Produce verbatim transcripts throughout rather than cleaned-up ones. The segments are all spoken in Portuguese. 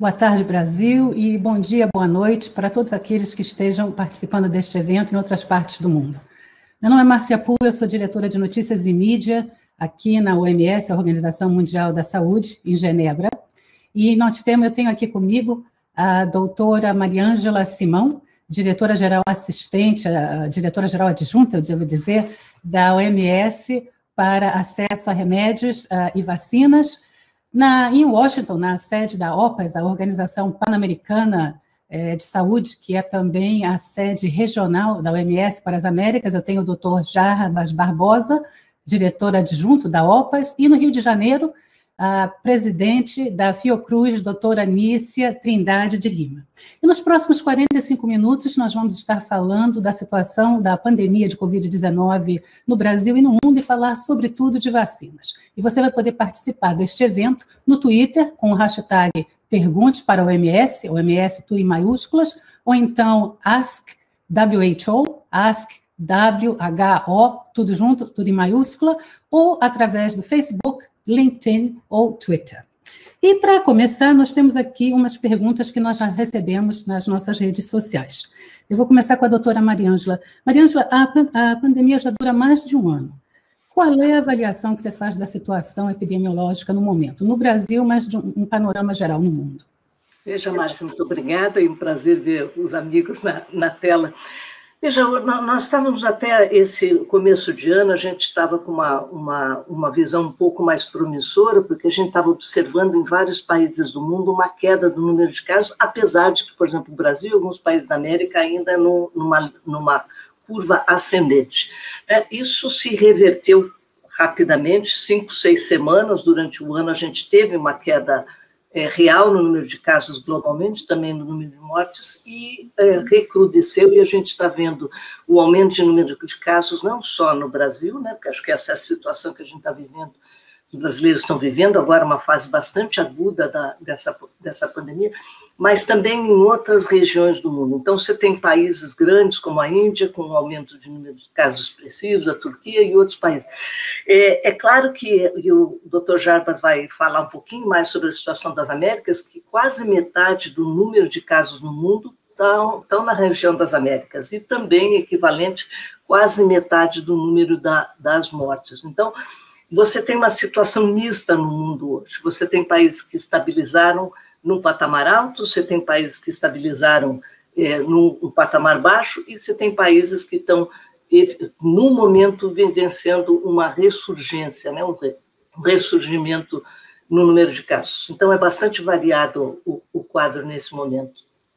Boa tarde, Brasil, e bom dia, boa noite para todos aqueles que estejam participando deste evento em outras partes do mundo. Meu nome é Márcia Pula, eu sou diretora de Notícias e Mídia aqui na O M S, a Organização Mundial da Saúde, em Genebra, e nós temos, eu tenho aqui comigo a doutora Mariângela Simão, diretora-geral assistente, a diretora-geral adjunta, eu devo dizer, da O M S para acesso a remédios uh, e vacinas, Na, em Washington, na sede da O P A S, a Organização Pan-Americana eh, de Saúde, que é também a sede regional da O M S para as Américas, eu tenho o doutor Jarbas Barbosa, diretor adjunto da O P A S, e no Rio de Janeiro, a presidente da Fiocruz, doutora Nícia Trindade de Lima. E nos próximos quarenta e cinco minutos, nós vamos estar falando da situação da pandemia de covid dezenove no Brasil e no mundo e falar, sobretudo, de vacinas. E você vai poder participar deste evento no Twitter, com o hashtag Pergunte para o O M S, O M S tudo em maiúsculas, ou então Ask W H O, Ask W H O, tudo junto, tudo em maiúscula, ou através do Facebook, LinkedIn ou Twitter. E, para começar, nós temos aqui umas perguntas que nós já recebemos nas nossas redes sociais. Eu vou começar com a doutora Mariângela. Mariângela, a, a pandemia já dura mais de um ano. Qual é a avaliação que você faz da situação epidemiológica no momento, no Brasil, mas de um, um panorama geral no mundo? Veja, Márcia, muito obrigada, e um prazer ver os amigos na, na tela. Veja, nós estávamos até esse começo de ano, a gente estava com uma, uma, uma visão um pouco mais promissora, porque a gente estava observando em vários países do mundo uma queda do número de casos, apesar de que, por exemplo, o Brasil e alguns países da América ainda no, numa, numa curva ascendente. É, isso se reverteu rapidamente, cinco, seis semanas, durante o ano a gente teve uma queda É, real no número de casos globalmente, também no número de mortes, e é, recrudesceu, e a gente está vendo o aumento de número de casos, não só no Brasil, né, porque acho que essa é a situação que a gente está vivendo, os brasileiros estão vivendo agora uma fase bastante aguda da, dessa, dessa pandemia, mas também em outras regiões do mundo. Então, você tem países grandes como a Índia, com um aumento de número de casos expressivos, a Turquia e outros países. É, é claro que, e o doutor Jarbas vai falar um pouquinho mais sobre a situação das Américas, que quase metade do número de casos no mundo estão, estão na região das Américas, e também equivalente quase metade do número da, das mortes. Então, você tem uma situação mista no mundo hoje. Você tem países que estabilizaram num patamar alto, você tem países que estabilizaram é, num, num patamar baixo, e você tem países que estão, no momento, vivenciando uma ressurgência, né, um ressurgimento no número de casos. Então, é bastante variado o, o quadro nesse momento.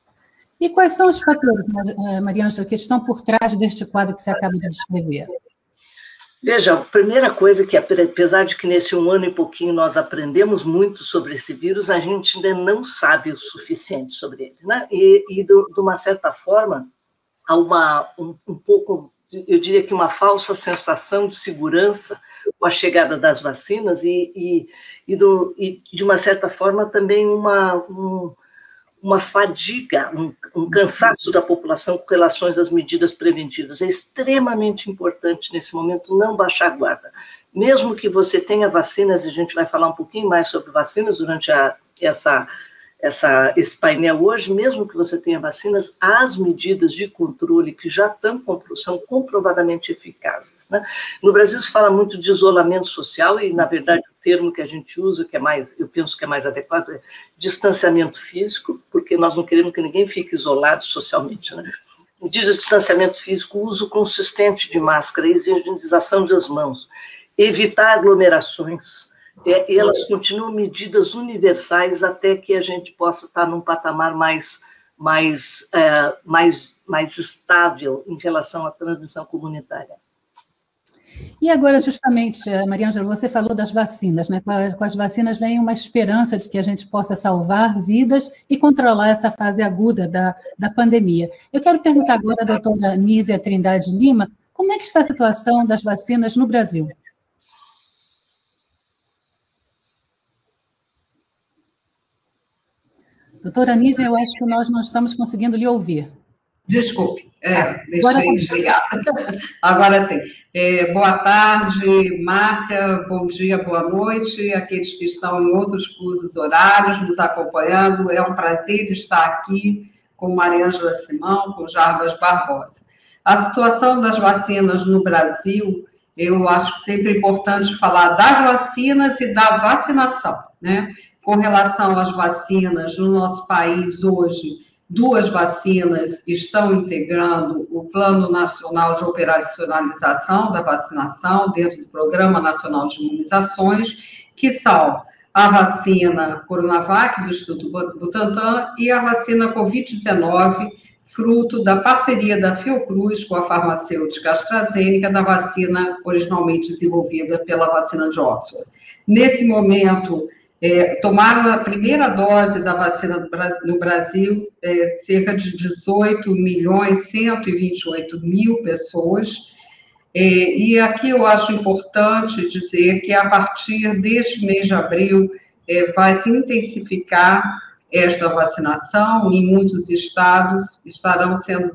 E quais são os fatores, Mariângela, que estão por trás deste quadro que você acaba de descrever? Veja, a primeira coisa que, apesar de que nesse um ano e pouquinho nós aprendemos muito sobre esse vírus, a gente ainda não sabe o suficiente sobre ele, né? E, e de, de uma certa forma, há uma, um, um pouco, eu diria que uma falsa sensação de segurança com a chegada das vacinas e, e, e, do, e de uma certa forma, também uma... Um, uma fadiga, um, um cansaço da população com relações às medidas preventivas. É extremamente importante, nesse momento, não baixar a guarda. Mesmo que você tenha vacinas, e a gente vai falar um pouquinho mais sobre vacinas durante a, essa, essa, esse painel hoje, mesmo que você tenha vacinas, as medidas de controle que já estão, são comprovadamente eficazes, né? No Brasil se fala muito de isolamento social, e, na verdade, o termo que a gente usa, que é mais, eu penso que é mais adequado, é distanciamento físico, porque nós não queremos que ninguém fique isolado socialmente, né? Diz distanciamento físico, uso consistente de máscara, higienização das mãos, evitar aglomerações. É, elas continuam medidas universais até que a gente possa estar num patamar mais, mais, é, mais, mais estável em relação à transmissão comunitária. E agora, justamente, Mariângela, você falou das vacinas, né? Com as vacinas vem uma esperança de que a gente possa salvar vidas e controlar essa fase aguda da, da pandemia. Eu quero perguntar agora à doutora Nícia Trindade Lima, como é que está a situação das vacinas no Brasil? Doutora Nícia, eu acho que nós não estamos conseguindo lhe ouvir. Desculpe, é, deixei desligada. Agora sim. É, boa tarde, Márcia, bom dia, boa noite, aqueles que estão em outros fusos horários nos acompanhando. É um prazer estar aqui com Mariângela Simão, com Jarbas Barbosa. A situação das vacinas no Brasil, eu acho sempre importante falar das vacinas e da vacinação, né? Com relação às vacinas, no nosso país hoje, duas vacinas estão integrando o Plano Nacional de Operacionalização da Vacinação dentro do Programa Nacional de Imunizações, que são a vacina Coronavac, do Instituto Butantan, e a vacina covid dezenove, fruto da parceria da Fiocruz com a farmacêutica AstraZeneca, da vacina originalmente desenvolvida pela vacina de Oxford. Nesse momento, É, tomaram a primeira dose da vacina no Brasil, é, cerca de dezoito milhões, cento e vinte e oito mil pessoas, é, e aqui eu acho importante dizer que a partir deste mês de abril é, vai se intensificar esta vacinação, e em muitos estados estarão sendo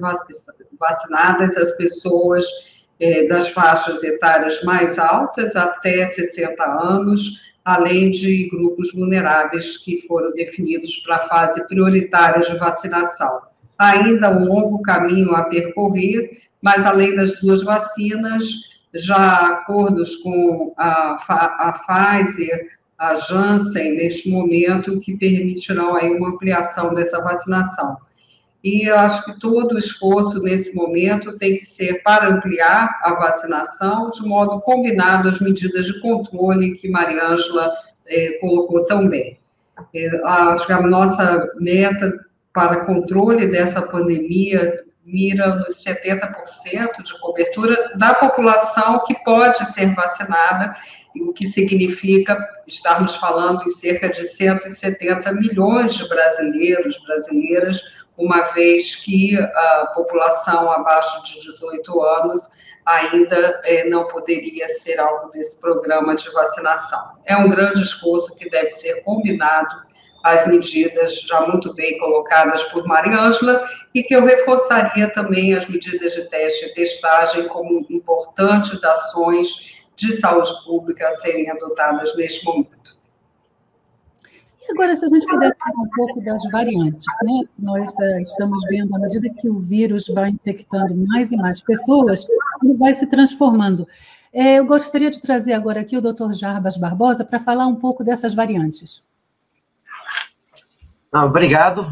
vacinadas as pessoas é, das faixas etárias mais altas, até sessenta anos, além de grupos vulneráveis que foram definidos para a fase prioritária de vacinação. Ainda um longo caminho a percorrer, mas além das duas vacinas, já há acordos com a, a Pfizer, a Janssen, neste momento, que permitirão aí uma ampliação dessa vacinação. E eu acho que todo o esforço nesse momento tem que ser para ampliar a vacinação, de modo combinado às medidas de controle que Mariângela eh, colocou tão bem. Eh, acho que a nossa meta para controle dessa pandemia mira nos setenta por cento de cobertura da população que pode ser vacinada, o que significa estarmos falando em cerca de cento e setenta milhões de brasileiros, brasileiras, uma vez que a população abaixo de dezoito anos ainda eh, não poderia ser alvo desse programa de vacinação. É um grande esforço que deve ser combinado às medidas já muito bem colocadas por Mariângela, e que eu reforçaria também as medidas de teste e testagem como importantes ações de saúde pública a serem adotadas neste momento. E agora, se a gente pudesse falar um pouco das variantes, né? Nós uh, estamos vendo, à medida que o vírus vai infectando mais e mais pessoas, ele vai se transformando. É, eu gostaria de trazer agora aqui o doutor Jarbas Barbosa para falar um pouco dessas variantes. Não, obrigado.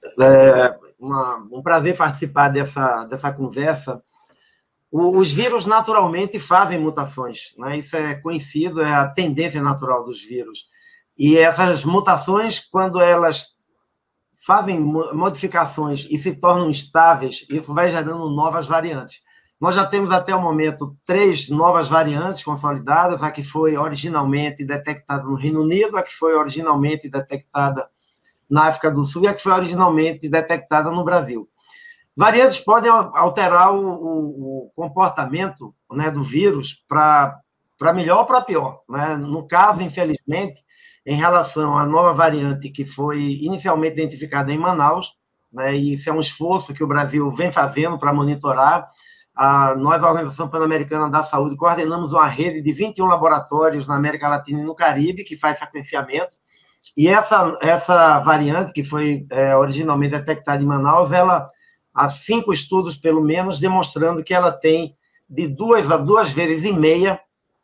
É uma, um prazer participar dessa, dessa conversa. O, os vírus naturalmente fazem mutações, né? Isso é conhecido, é a tendência natural dos vírus. E essas mutações, quando elas fazem modificações e se tornam estáveis, isso vai gerando novas variantes. Nós já temos até o momento três novas variantes consolidadas, a que foi originalmente detectada no Reino Unido, a que foi originalmente detectada na África do Sul e a que foi originalmente detectada no Brasil. Variantes podem alterar o, o, o comportamento, né, do vírus para melhor ou para pior, né? No caso, infelizmente, em relação à nova variante que foi inicialmente identificada em Manaus, né, e isso é um esforço que o Brasil vem fazendo para monitorar. A, nós, a Organização Pan-Americana da Saúde, coordenamos uma rede de vinte e um laboratórios na América Latina e no Caribe, que faz sequenciamento, e essa, essa variante, que foi é, originalmente detectada em Manaus, ela há cinco estudos, pelo menos, demonstrando que ela tem de duas a duas vezes e meia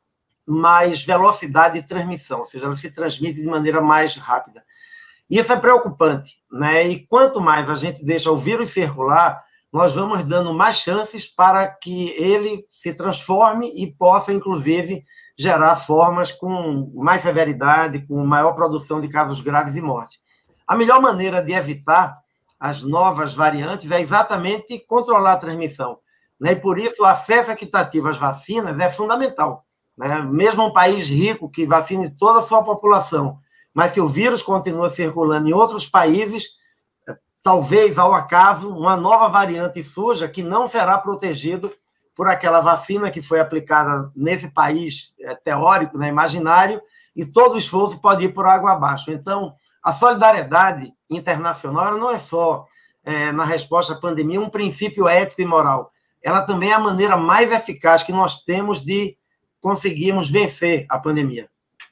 mais velocidade de transmissão, ou seja, ela se transmite de maneira mais rápida. Isso é preocupante, né? E quanto mais a gente deixa o vírus circular, nós vamos dando mais chances para que ele se transforme e possa, inclusive, gerar formas com mais severidade, com maior produção de casos graves e morte. A melhor maneira de evitar as novas variantes é exatamente controlar a transmissão, né? E por isso o acesso equitativo às vacinas é fundamental, né? Mesmo um país rico que vacine toda a sua população, mas se o vírus continua circulando em outros países, talvez, ao acaso, uma nova variante surja que não será protegido por aquela vacina que foi aplicada nesse país é, teórico, né, imaginário, e todo o esforço pode ir por água abaixo. Então, a solidariedade internacional não é só é, na resposta à pandemia, um princípio ético e moral. Ela também é a maneira mais eficaz que nós temos de conseguirmos vencer a pandemia.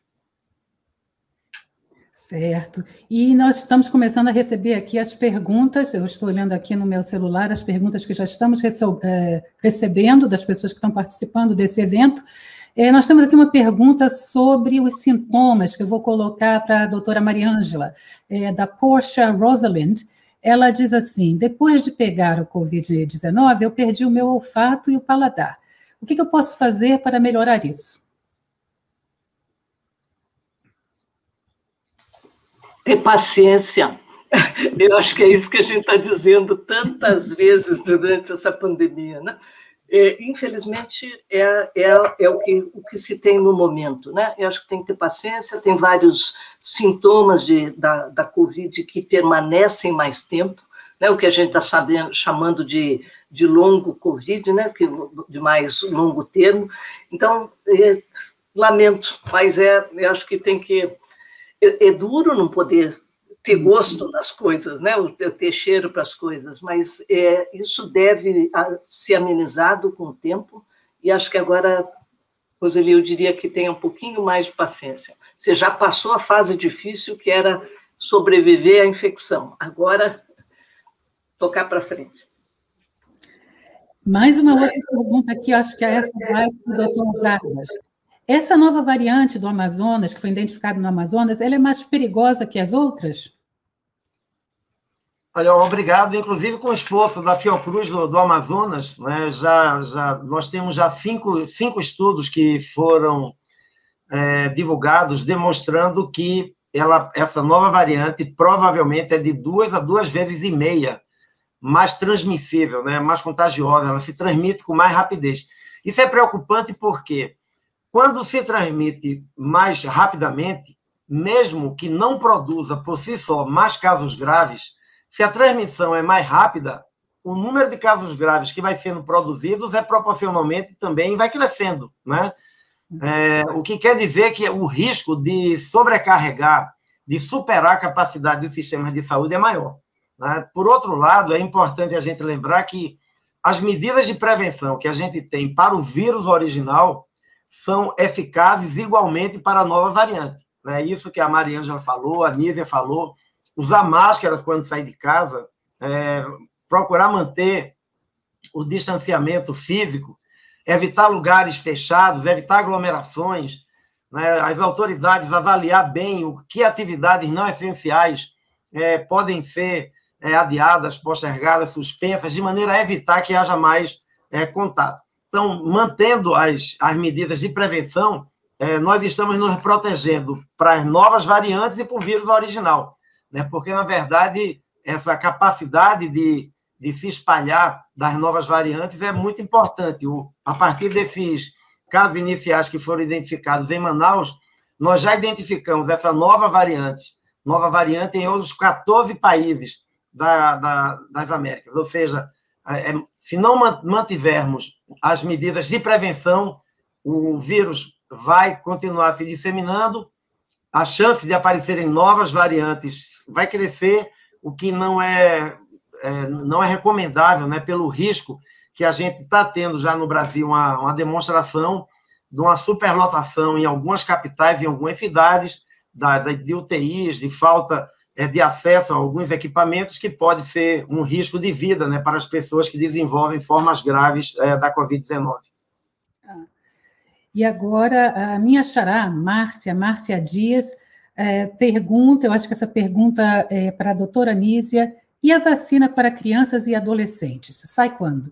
Certo. E nós estamos começando a receber aqui as perguntas, eu estou olhando aqui no meu celular as perguntas que já estamos recebendo das pessoas que estão participando desse evento. É, nós temos aqui uma pergunta sobre os sintomas, que eu vou colocar para a doutora Mariângela, é, da Portia Rosalind. Ela diz assim: depois de pegar o covid dezenove, eu perdi o meu olfato e o paladar. O que, que eu posso fazer para melhorar isso? Ter paciência. Eu acho que é isso que a gente está dizendo tantas vezes durante essa pandemia, né? É, infelizmente, é, é, é o, que, o que se tem no momento, né? Eu acho que tem que ter paciência, tem vários sintomas de, da, da Covid que permanecem mais tempo, né? O que a gente está chamando de, de longo Covid, né? Que, de mais longo termo. Então, é, lamento, mas é, eu acho que tem que... É, é duro não poder ter gosto nas coisas, né? Ter cheiro para as coisas, mas é, isso deve ser amenizado com o tempo, e acho que agora, Roseli, eu diria que tenha um pouquinho mais de paciência. Você já passou a fase difícil, que era sobreviver à infecção. Agora, tocar para frente. Mais uma outra pergunta aqui, acho que é essa vai para o doutor Vargas. Essa nova variante do Amazonas, que foi identificada no Amazonas, ela é mais perigosa que as outras? Olha, obrigado, inclusive com o esforço da Fiocruz do, do Amazonas, né, já, já, nós temos já cinco, cinco estudos que foram é, divulgados demonstrando que ela, essa nova variante provavelmente é de duas a duas vezes e meia mais transmissível, né, mais contagiosa, ela se transmite com mais rapidez. Isso é preocupante porque quando se transmite mais rapidamente, mesmo que não produza por si só mais casos graves, se a transmissão é mais rápida, o número de casos graves que vai sendo produzidos é proporcionalmente também vai crescendo, né? É, o que quer dizer que o risco de sobrecarregar, de superar a capacidade dos sistemas de saúde é maior, né? Por outro lado, é importante a gente lembrar que as medidas de prevenção que a gente tem para o vírus original são eficazes igualmente para a nova variante, né? Isso que a Mariângela falou, a Nízia falou, usar máscaras quando sair de casa, é, procurar manter o distanciamento físico, evitar lugares fechados, evitar aglomerações, né? As autoridades avaliar bem o que atividades não essenciais é, podem ser é, adiadas, postergadas, suspensas, de maneira a evitar que haja mais é, contato. Então, mantendo as, as medidas de prevenção, é, nós estamos nos protegendo para as novas variantes e para o vírus original, né? Porque, na verdade, essa capacidade de, de se espalhar das novas variantes é muito importante. O, a partir desses casos iniciais que foram identificados em Manaus, nós já identificamos essa nova variante, nova variante em outros quatorze países da, da, das Américas. Ou seja, é, se não mantivermos as medidas de prevenção, o vírus vai continuar se disseminando, a chance de aparecerem novas variantes vai crescer, o que não é, é, não é recomendável, né, pelo risco que a gente está tendo já no Brasil, uma, uma demonstração de uma superlotação em algumas capitais, em algumas cidades, da, da, de U T Is, de falta é, de acesso a alguns equipamentos, que pode ser um risco de vida, né, para as pessoas que desenvolvem formas graves é, da covid dezenove. Ah. E agora, a minha xará, Márcia, Márcia Dias, é, pergunta, eu acho que essa pergunta é para a doutora Nízia, e a vacina para crianças e adolescentes, sai quando?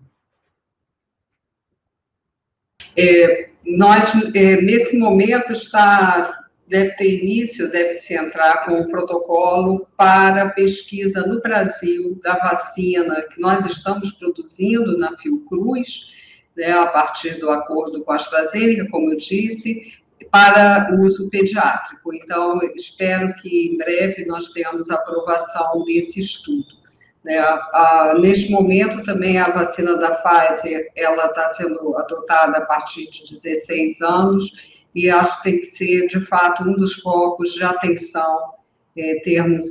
É, nós, é, nesse momento, está, deve ter início, deve-se entrar com um protocolo para pesquisa no Brasil da vacina que nós estamos produzindo na Fiocruz, né, a partir do acordo com a AstraZeneca, como eu disse, para uso pediátrico. Então, espero que em breve nós tenhamos a aprovação desse estudo. Né? A, a, neste momento, também a vacina da Pfizer, ela está sendo adotada a partir de dezesseis anos, e acho que tem que ser, de fato, um dos focos de atenção, é, termos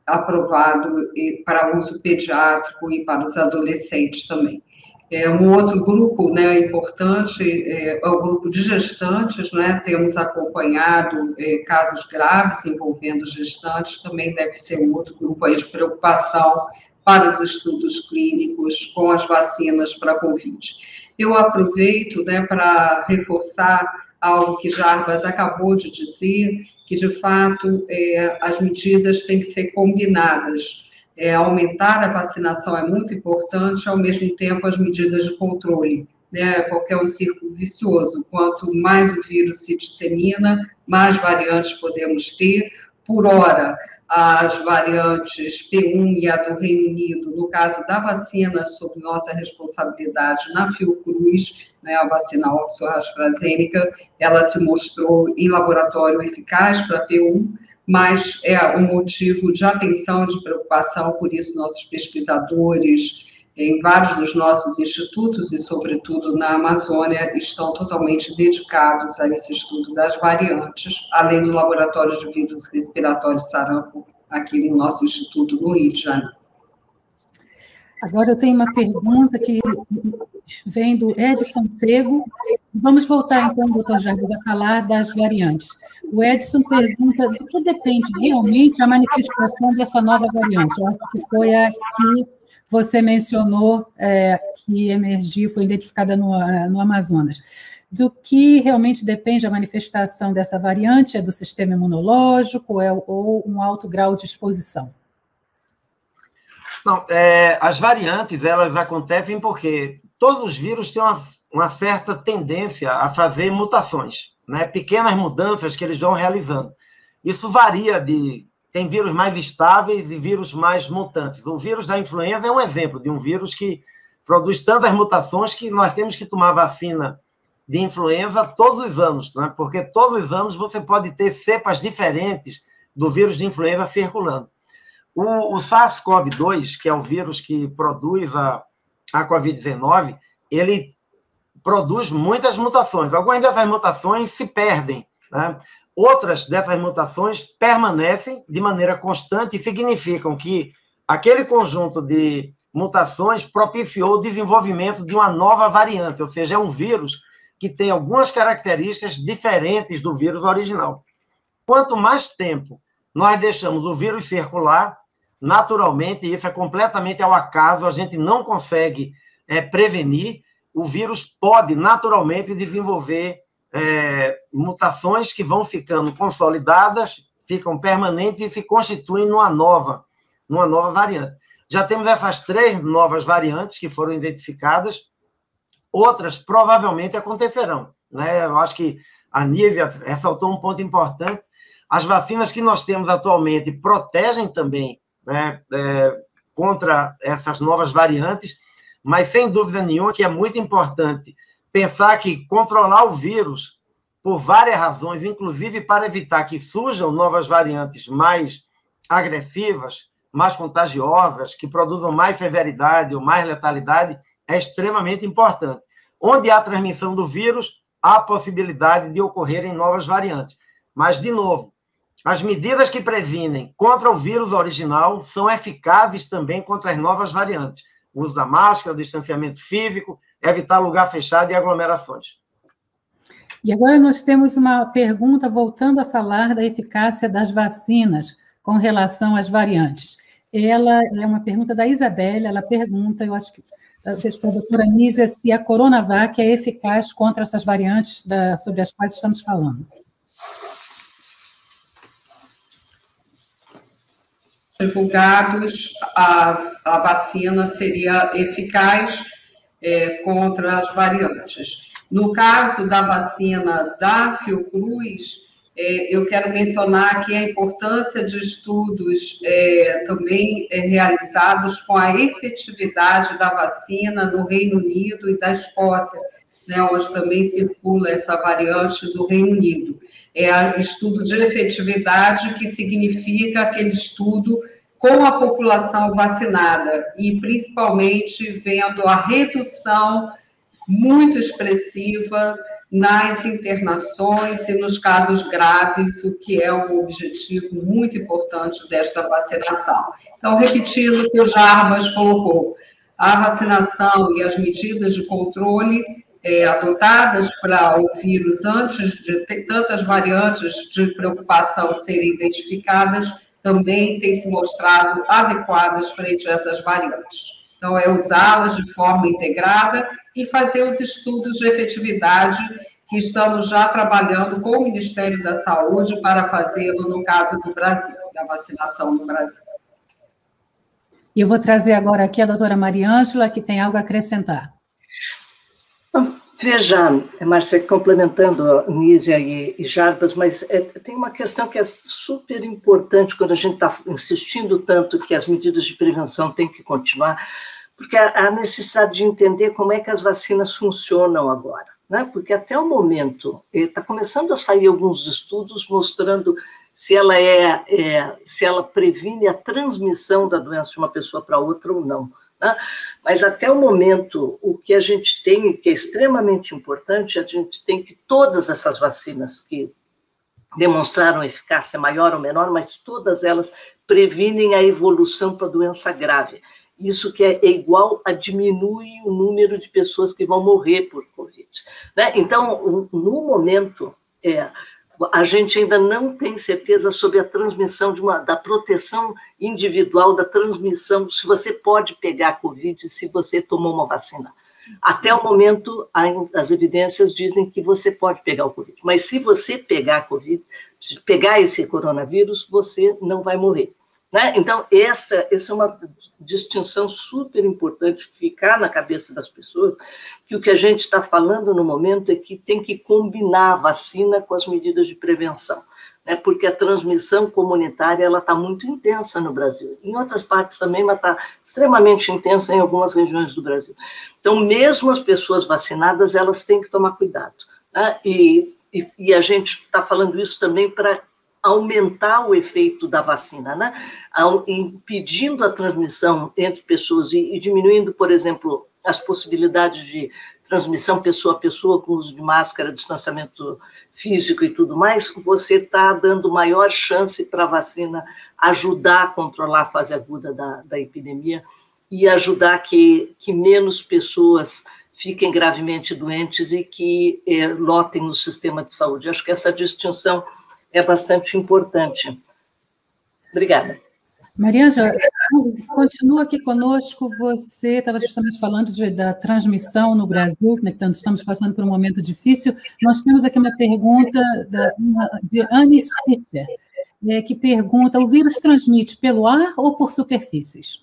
aprovado para uso pediátrico e para os adolescentes também. É, um outro grupo, né, importante é, é o grupo de gestantes, né, temos acompanhado é, casos graves envolvendo gestantes, também deve ser um outro grupo aí de preocupação para os estudos clínicos com as vacinas para a Covid. Eu aproveito, né, para reforçar algo que Jarbas acabou de dizer, que, de fato, é, as medidas têm que ser combinadas. É, aumentar a vacinação é muito importante, ao mesmo tempo as medidas de controle, né, porque é um círculo vicioso. Quanto mais o vírus se dissemina, mais variantes podemos ter. Por hora, as variantes P um e a do Reino Unido, no caso da vacina, sob nossa responsabilidade na Fiocruz, né, a vacina Oxford-AstraZeneca, ela se mostrou em laboratório eficaz para P um, mas é um motivo de atenção, de preocupação, por isso nossos pesquisadores em vários dos nossos institutos e, sobretudo, na Amazônia, estão totalmente dedicados a esse estudo das variantes, além do laboratório de vírus respiratórios sarampo, aqui no nosso instituto no Rio de Janeiro. Agora eu tenho uma pergunta que vem do Edson Sego. Vamos voltar, então, doutor Jarbas, a falar das variantes. O Edson pergunta do que depende realmente a manifestação dessa nova variante. Eu acho que foi a que você mencionou, é, que emergiu, foi identificada no, no Amazonas. Do que realmente depende a manifestação dessa variante? É do sistema imunológico é, ou um alto grau de exposição? Não, é, as variantes, elas acontecem porque todos os vírus têm uma, uma certa tendência a fazer mutações, né? Pequenas mudanças que eles vão realizando. Isso varia de... Tem vírus mais estáveis e vírus mais mutantes. O vírus da influenza é um exemplo de um vírus que produz tantas mutações que nós temos que tomar vacina de influenza todos os anos, né? Porque todos os anos você pode ter cepas diferentes do vírus de influenza circulando. O, o SARS-CoV dois, que é o vírus que produz a, a covid dezenove, ele produz muitas mutações. Algumas dessas mutações se perdem, né? Outras dessas mutações permanecem de maneira constante e significam que aquele conjunto de mutações propiciou o desenvolvimento de uma nova variante, ou seja, é um vírus que tem algumas características diferentes do vírus original. Quanto mais tempo nós deixamos o vírus circular, naturalmente, isso é completamente ao acaso, a gente não consegue é, prevenir, o vírus pode naturalmente desenvolver é, mutações que vão ficando consolidadas, ficam permanentes e se constituem numa nova, numa nova variante. Já temos essas três novas variantes que foram identificadas, outras provavelmente acontecerão, né? Eu acho que a Nívia ressaltou um ponto importante. As vacinas que nós temos atualmente protegem também, né, é, contra essas novas variantes, mas sem dúvida nenhuma que é muito importante pensar que controlar o vírus por várias razões, inclusive para evitar que surjam novas variantes mais agressivas, mais contagiosas, que produzam mais severidade ou mais letalidade, é extremamente importante. Onde há transmissão do vírus, há possibilidade de ocorrerem novas variantes. Mas, de novo, as medidas que previnem contra o vírus original são eficazes também contra as novas variantes. O uso da máscara, o distanciamento físico, evitar lugar fechado e aglomerações. E agora nós temos uma pergunta voltando a falar da eficácia das vacinas com relação às variantes. Ela é uma pergunta da Isabelle, ela pergunta, eu acho que para a doutora Nízia, se a Coronavac é eficaz contra essas variantes da, sobre as quais estamos falando. Divulgados, a, a vacina seria eficaz é, contra as variantes. No caso da vacina da Fiocruz, é, eu quero mencionar aqui a importância de estudos é, também é, realizados com a efetividade da vacina no Reino Unido e da Escócia, né, onde também circula essa variante do Reino Unido. É estudo de efetividade, que significa aquele estudo com a população vacinada e, principalmente, vendo a redução muito expressiva nas internações e nos casos graves, o que é um objetivo muito importante desta vacinação. Então, repetindo o que o Jarbas colocou, a vacinação e as medidas de controle é, adotadas para o vírus antes de ter tantas variantes de preocupação serem identificadas, também têm se mostrado adequadas frente a essas variantes. Então, é usá-las de forma integrada e fazer os estudos de efetividade que estamos já trabalhando com o Ministério da Saúde para fazê-lo no caso do Brasil, da vacinação no Brasil. E eu vou trazer agora aqui a doutora Mariângela, que tem algo a acrescentar. Veja, Márcia, complementando Nízia e, e Jarbas, mas é, tem uma questão que é super importante quando a gente está insistindo tanto que as medidas de prevenção têm que continuar, porque a, a necessidade de entender como é que as vacinas funcionam agora, né? Porque até o momento está começando a sair alguns estudos mostrando se ela é, é se ela previne a transmissão da doença de uma pessoa para outra ou não. Né? Mas até o momento, o que a gente tem, que é extremamente importante, a gente tem que todas essas vacinas que demonstraram eficácia maior ou menor, mas todas elas previnem a evolução para a doença grave. Isso que é igual a diminuir o número de pessoas que vão morrer por Covid. Né? Então, no momento, é, a gente ainda não tem certeza sobre a transmissão, de uma, da proteção individual, da transmissão, se você pode pegar a Covid se você tomou uma vacina. Até o momento, as evidências dizem que você pode pegar o Covid, mas se você pegar a Covid, se pegar esse coronavírus, você não vai morrer. Né? Então, essa, essa é uma distinção super importante ficar na cabeça das pessoas, que o que a gente está falando no momento é que tem que combinar a vacina com as medidas de prevenção, né? Porque a transmissão comunitária está muito intensa no Brasil, em outras partes também, mas está extremamente intensa em algumas regiões do Brasil. Então, mesmo as pessoas vacinadas, elas têm que tomar cuidado. Né? E, e, e a gente está falando isso também para aumentar o efeito da vacina, né? Impedindo a transmissão entre pessoas e, e diminuindo, por exemplo, as possibilidades de transmissão pessoa a pessoa com uso de máscara, distanciamento físico e tudo mais, você está dando maior chance para a vacina ajudar a controlar a fase aguda da, da epidemia e ajudar que, que menos pessoas fiquem gravemente doentes e que eh, lotem no sistema de saúde. Acho que essa distinção é bastante importante. Obrigada. Mariângela, continua aqui conosco. Você estava justamente falando de, da transmissão no Brasil, né, que estamos passando por um momento difícil. Nós temos aqui uma pergunta da, uma, de Anis Fischer, é, que pergunta: o vírus transmite pelo ar ou por superfícies?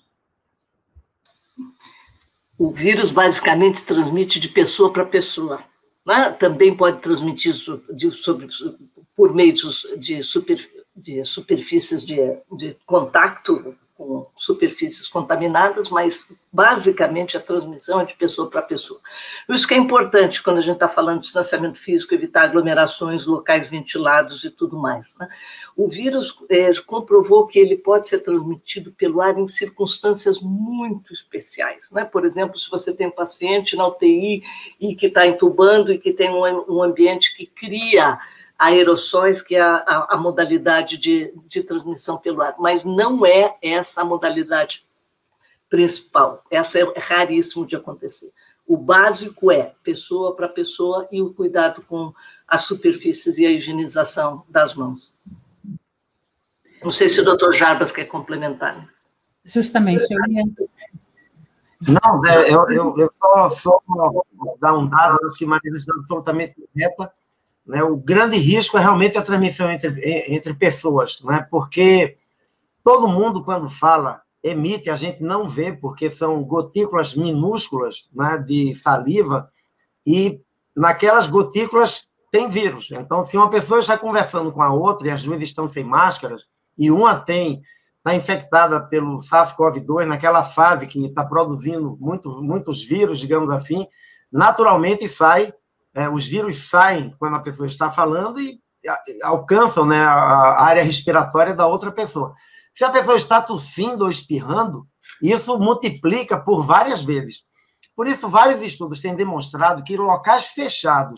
O vírus basicamente transmite de pessoa para pessoa. Né? Também pode transmitir de, sobre, por meio de, super, de superfícies de, de contato com superfícies contaminadas, mas basicamente a transmissão é de pessoa para pessoa. Isso que é importante quando a gente está falando de distanciamento físico, evitar aglomerações, locais ventilados e tudo mais. Né? O vírus é, comprovou que ele pode ser transmitido pelo ar em circunstâncias muito especiais. Né? Por exemplo, se você tem um paciente na U T I e que está entubando e que tem um, um ambiente que cria aerossóis, que é a, a, a modalidade de, de transmissão pelo ar, mas não é essa a modalidade principal, essa é raríssimo de acontecer. O básico é pessoa para pessoa e o cuidado com as superfícies e a higienização das mãos. Não sei se o doutor Jarbas quer complementar. Justamente, eu ia... Não, é, eu, eu, eu só, só dar um dado, acho que a Maria está absolutamente correta. Né, o grande risco é realmente a transmissão entre, entre pessoas, né, porque todo mundo, quando fala, emite, a gente não vê, porque são gotículas minúsculas, né, de saliva, e naquelas gotículas tem vírus. Então, se uma pessoa está conversando com a outra e as duas estão sem máscaras, e uma tem está infectada pelo SARS-CoV dois, naquela fase que está produzindo muito, muitos vírus, digamos assim, naturalmente sai. É, os vírus saem quando a pessoa está falando e alcançam, né, a área respiratória da outra pessoa. Se a pessoa está tossindo ou espirrando, isso multiplica por várias vezes. Por isso, vários estudos têm demonstrado que locais fechados,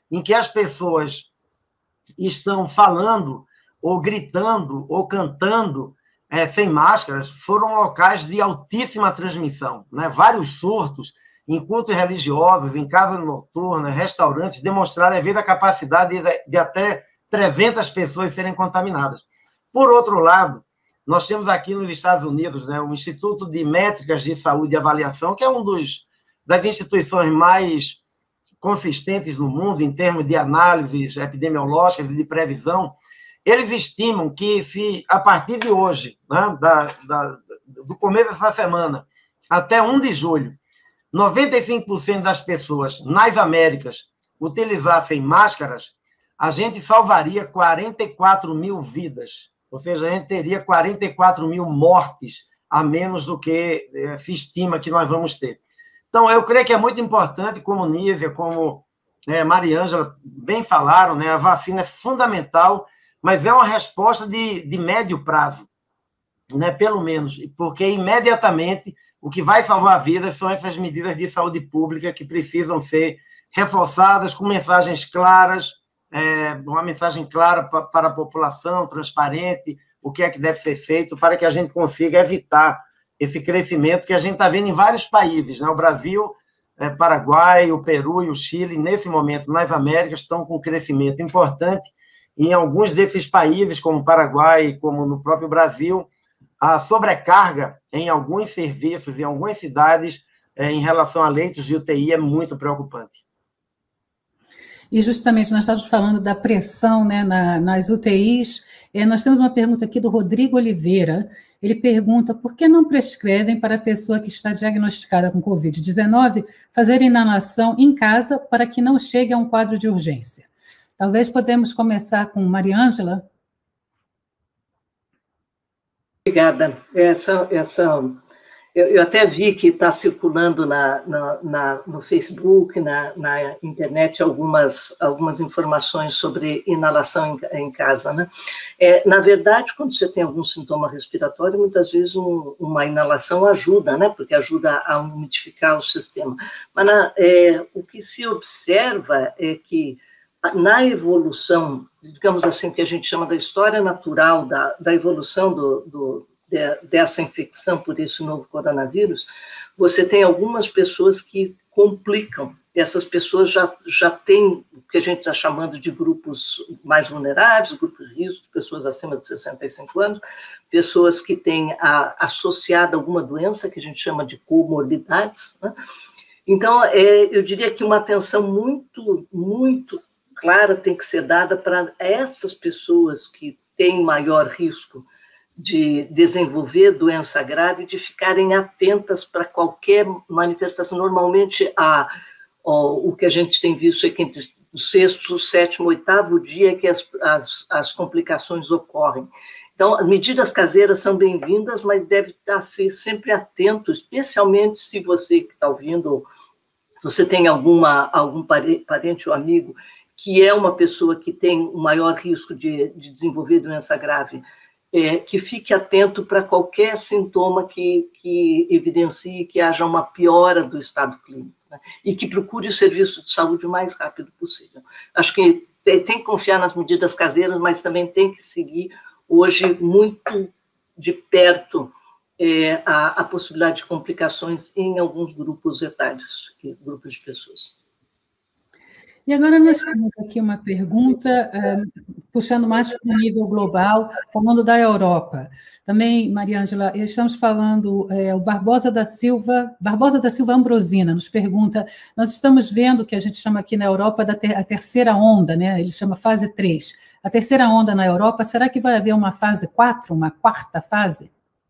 em que as pessoas estão falando, ou gritando, ou cantando, é, sem máscaras, foram locais de altíssima transmissão, né? Vários surtos em cultos religiosos, em casas noturnas, restaurantes, demonstraram, às vezes, a capacidade de, de até trezentas pessoas serem contaminadas. Por outro lado, nós temos aqui nos Estados Unidos, né, o Instituto de Métricas de Saúde e Avaliação, que é um dos das instituições mais consistentes no mundo em termos de análises epidemiológicas e de previsão. Eles estimam que se, a partir de hoje, né, da, da, do começo dessa semana, até primeiro de julho, noventa e cinco por cento das pessoas nas Américas utilizassem máscaras, a gente salvaria quarenta e quatro mil vidas. Ou seja, a gente teria quarenta e quatro mil mortes a menos do que se estima que nós vamos ter. Então, eu creio que é muito importante, como Nívia, como né, Mariângela bem falaram, né, a vacina é fundamental, mas é uma resposta de, de médio prazo, né, pelo menos, porque imediatamente o que vai salvar vidas são essas medidas de saúde pública que precisam ser reforçadas com mensagens claras, é, uma mensagem clara para a população, transparente, o que é que deve ser feito para que a gente consiga evitar esse crescimento que a gente está vendo em vários países, né? O Brasil, é, Paraguai, o Peru e o Chile, nesse momento, nas Américas, estão com um crescimento importante. Em alguns desses países, como o Paraguai, como no próprio Brasil, a sobrecarga em alguns serviços, em algumas cidades, é, em relação a leitos de U T I, é muito preocupante. E justamente nós estávamos falando da pressão, né, na, nas U T Is. É, nós temos uma pergunta aqui do Rodrigo Oliveira. Ele pergunta por que não prescrevem para a pessoa que está diagnosticada com covid dezenove fazer inalação em casa para que não chegue a um quadro de urgência. Talvez podemos começar com Mariângela. Obrigada. Essa, essa, eu, eu até vi que está circulando na, na, na, no Facebook, na, na internet, algumas, algumas informações sobre inalação em, em casa, né? É, na verdade, quando você tem algum sintoma respiratório, muitas vezes um, uma inalação ajuda, né? Porque ajuda a umidificar o sistema. Mas na, é, o que se observa é que na evolução, digamos assim, que a gente chama da história natural, da, da evolução do, do, de, dessa infecção por esse novo coronavírus, você tem algumas pessoas que complicam. Essas pessoas já, já têm o que a gente está chamando de grupos mais vulneráveis, grupos de risco, pessoas acima de sessenta e cinco anos, pessoas que têm a, associada alguma doença que a gente chama de comorbidades, né? Então, é, eu diria que uma atenção muito, muito clara tem que ser dada para essas pessoas que têm maior risco de desenvolver doença grave, de ficarem atentas para qualquer manifestação. Normalmente, a, ó, o que a gente tem visto é que entre o sexto, sétimo, oitavo dia é que as, as, as complicações ocorrem. Então, as medidas caseiras são bem-vindas, mas deve estar sempre atento, especialmente se você que está ouvindo, você tem alguma, algum parente ou amigo que é uma pessoa que tem o maior risco de, de desenvolver doença grave, é, que fique atento para qualquer sintoma que, que evidencie que haja uma piora do estado clínico, né? E que procure o serviço de saúde o mais rápido possível. Acho que tem, tem que confiar nas medidas caseiras, mas também tem que seguir hoje muito de perto é, a, a possibilidade de complicações em alguns grupos etários, grupos de pessoas. E agora nós temos aqui uma pergunta, uh, puxando mais para o nível global, falando da Europa. Também, Mariângela, estamos falando, é, o Barbosa da Silva, Barbosa da Silva Ambrosina nos pergunta, nós estamos vendo o que a gente chama aqui na Europa da ter, a terceira onda, né? Ele chama fase três. A terceira onda na Europa, será que vai haver uma fase quatro, uma quarta fase?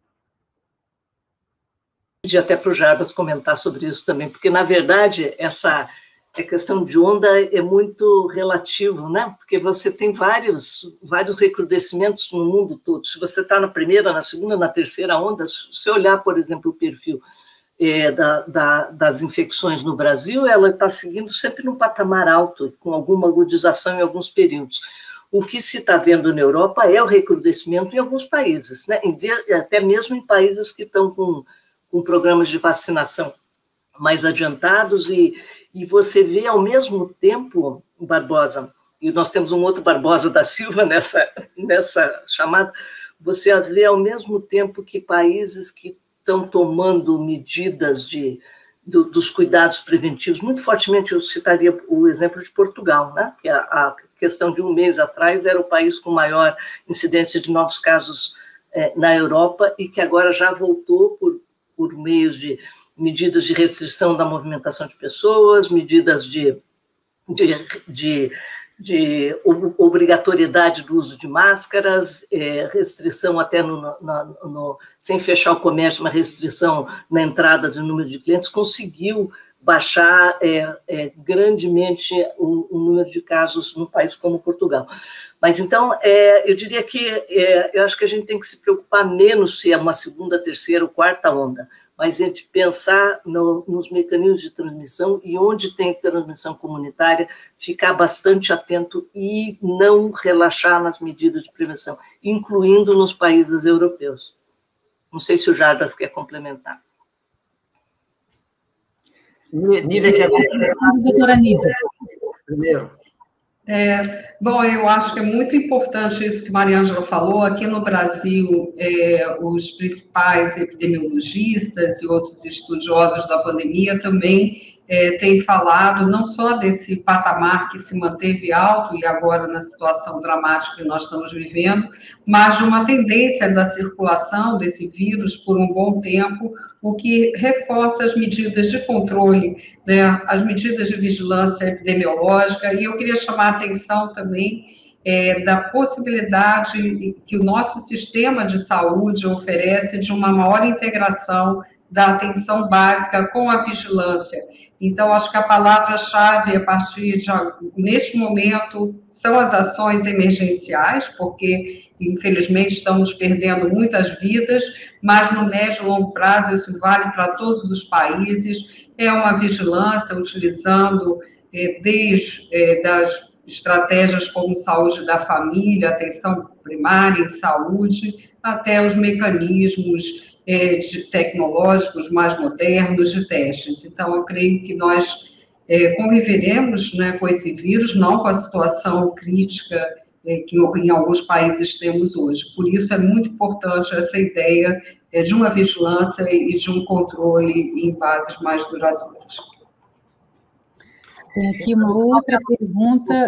Pedi até para o Jarbas comentar sobre isso também, porque, na verdade, essa... a questão de onda é muito relativo, né? Porque você tem vários, vários recrudescimentos no mundo todo. Se você está na primeira, na segunda, na terceira onda, se você olhar, por exemplo, o perfil é, da, da, das infecções no Brasil, ela está seguindo sempre num patamar alto, com alguma agudização em alguns períodos. O que se está vendo na Europa é o recrudescimento em alguns países, né? Em vez, até mesmo em países que estão com, com programas de vacinação mais adiantados, e, e você vê ao mesmo tempo, Barbosa, e nós temos um outro Barbosa da Silva nessa, nessa chamada, você vê ao mesmo tempo que países que estão tomando medidas de, do, dos cuidados preventivos, muito fortemente eu citaria o exemplo de Portugal, né? Que a, a questão de um mês atrás era o país com maior incidência de novos casos eh, na Europa, e que agora já voltou por, por meios de medidas de restrição da movimentação de pessoas, medidas de, de, de, de obrigatoriedade do uso de máscaras, é, restrição até no, no, no, sem fechar o comércio, uma restrição na entrada do número de clientes, conseguiu baixar é, é, grandemente o, o número de casos num país como Portugal. Mas, então, é, eu diria que é, eu acho que a gente tem que se preocupar menos se é uma segunda, terceira ou quarta onda, mas a gente pensar no, nos mecanismos de transmissão, e onde tem transmissão comunitária, ficar bastante atento e não relaxar nas medidas de prevenção, incluindo nos países europeus. Não sei se o Jarbas quer complementar. Nívia quer complementar. Doutora Nívia. Primeiro. É, bom, eu acho que é muito importante isso que Maria Ângela falou. Aqui no Brasil, é, os principais epidemiologistas e outros estudiosos da pandemia também é, têm falado não só desse patamar que se manteve alto e agora na situação dramática que nós estamos vivendo, mas de uma tendência da circulação desse vírus por um bom tempo, o que reforça as medidas de controle, né, as medidas de vigilância epidemiológica. E eu queria chamar a atenção também é, da possibilidade que o nosso sistema de saúde oferece de uma maior integração da atenção básica com a vigilância. Então, acho que a palavra-chave, a partir de, neste momento, são as ações emergenciais, porque, infelizmente, estamos perdendo muitas vidas, mas no médio e longo prazo isso vale para todos os países. É uma vigilância utilizando eh, desde eh, das estratégias como saúde da família, atenção primária em saúde, até os mecanismos eh, de, tecnológicos mais modernos de testes. Então, eu creio que nós eh, conviveremos, né, com esse vírus, não com a situação crítica que em alguns países temos hoje. Por isso é muito importante essa ideia de uma vigilância e de um controle em bases mais duradouras. Tem aqui uma outra pergunta.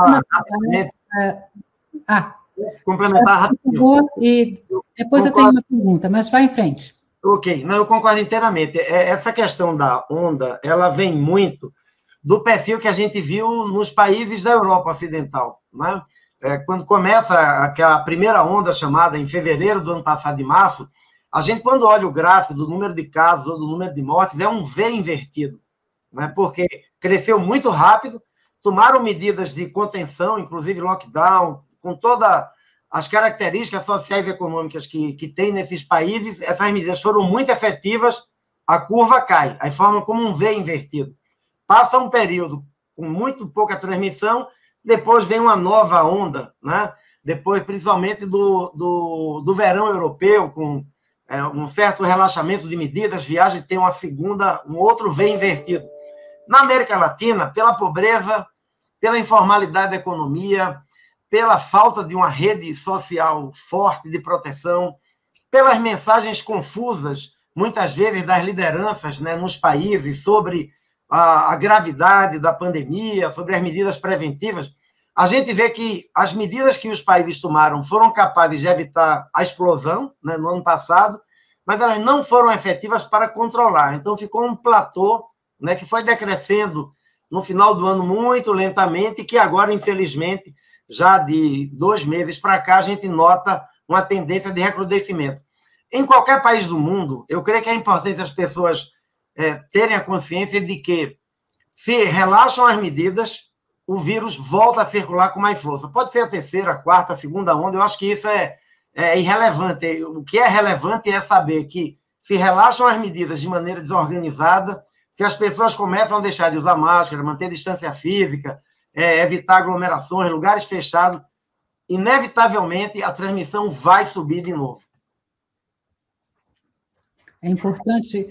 Complementar, ah, complementar rapidinho. E depois eu, eu tenho uma pergunta, mas vai em frente. Ok, não, eu concordo inteiramente. Essa questão da onda, ela vem muito do perfil que a gente viu nos países da Europa Ocidental, né? É, quando começa aquela primeira onda chamada em fevereiro do ano passado, de março, a gente, quando olha o gráfico do número de casos ou do número de mortes, é um V invertido, né? Porque cresceu muito rápido, tomaram medidas de contenção, inclusive lockdown, com todas as características sociais e econômicas que, que tem nesses países. Essas medidas foram muito efetivas, a curva cai, aí forma como um V invertido. Passa um período com muito pouca transmissão, depois vem uma nova onda, né? Depois, principalmente, do, do, do verão europeu, com é, um certo relaxamento de medidas, viagem tem uma segunda, um outro V invertido. Na América Latina, pela pobreza, pela informalidade da economia, pela falta de uma rede social forte de proteção, pelas mensagens confusas, muitas vezes, das lideranças, né, nos países sobre a, a gravidade da pandemia, sobre as medidas preventivas, a gente vê que as medidas que os países tomaram foram capazes de evitar a explosão, né, no ano passado, mas elas não foram efetivas para controlar. Então, ficou um platô, né, que foi decrescendo no final do ano muito lentamente, e que agora, infelizmente, já de dois meses para cá, a gente nota uma tendência de recrudescimento. Em qualquer país do mundo, eu creio que é importante as pessoas é, terem a consciência de que, se relaxam as medidas, o vírus volta a circular com mais força. Pode ser a terceira, a quarta, a segunda onda, eu acho que isso é, é irrelevante. O que é relevante é saber que, se relaxam as medidas de maneira desorganizada, se as pessoas começam a deixar de usar máscara, manter distância física, é, evitar aglomerações, lugares fechados, inevitavelmente a transmissão vai subir de novo. É importante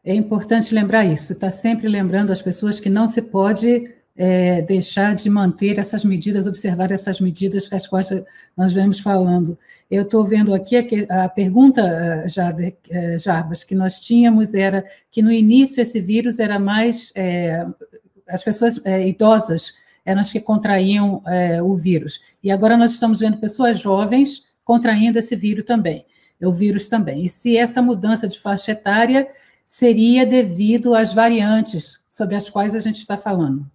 é importante lembrar isso, está sempre lembrando as pessoas que não se pode é, deixar de manter essas medidas, observar essas medidas com as quais nós vemos falando. Eu estou vendo aqui a, a pergunta, Jarbas, que nós tínhamos era que no início esse vírus era mais, é, as pessoas é, idosas eram as que contraíam é, o vírus, e agora nós estamos vendo pessoas jovens contraindo esse vírus também, o vírus também, e se essa mudança de faixa etária seria devido às variantes sobre as quais a gente está falando?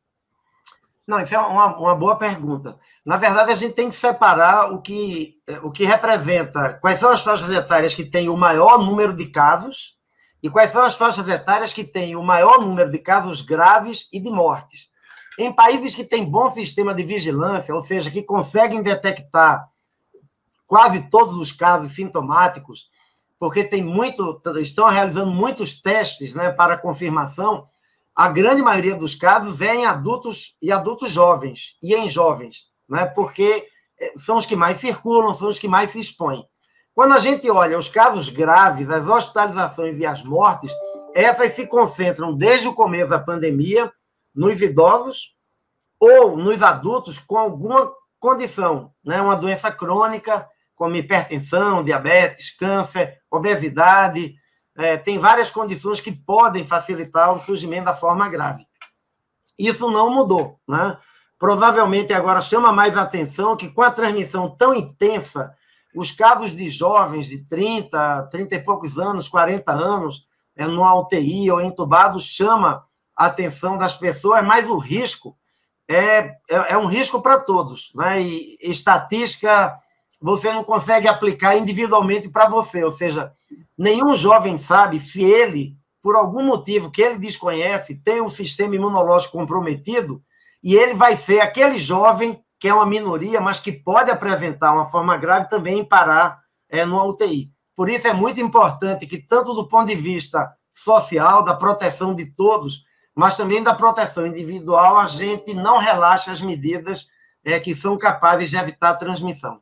Não, isso é uma, uma boa pergunta. Na verdade, a gente tem que separar o que, o que representa, quais são as faixas etárias que têm o maior número de casos e quais são as faixas etárias que têm o maior número de casos graves e de mortes. Em países que têm bom sistema de vigilância, ou seja, que conseguem detectar quase todos os casos sintomáticos, porque tem muito, estão realizando muitos testes, né, para confirmação, a grande maioria dos casos é em adultos e adultos jovens, e em jovens, né, porque são os que mais circulam, são os que mais se expõem. Quando a gente olha os casos graves, as hospitalizações e as mortes, essas se concentram desde o começo da pandemia nos idosos ou nos adultos com alguma condição, né, uma doença crônica, como hipertensão, diabetes, câncer, obesidade, é, tem várias condições que podem facilitar o surgimento da forma grave. Isso não mudou, né? Provavelmente agora chama mais atenção que com a transmissão tão intensa, os casos de jovens de trinta, trinta e poucos anos, quarenta anos, é, numa U T I ou entubado, chama a atenção das pessoas, mas o risco é, é, é um risco para todos, né? E estatística você não consegue aplicar individualmente para você, ou seja, nenhum jovem sabe se ele, por algum motivo que ele desconhece, tem um sistema imunológico comprometido, e ele vai ser aquele jovem que é uma minoria, mas que pode apresentar uma forma grave também em parar é, numa U T I. Por isso é muito importante que, tanto do ponto de vista social, da proteção de todos, mas também da proteção individual, a gente não relaxe as medidas é, que são capazes de evitar a transmissão.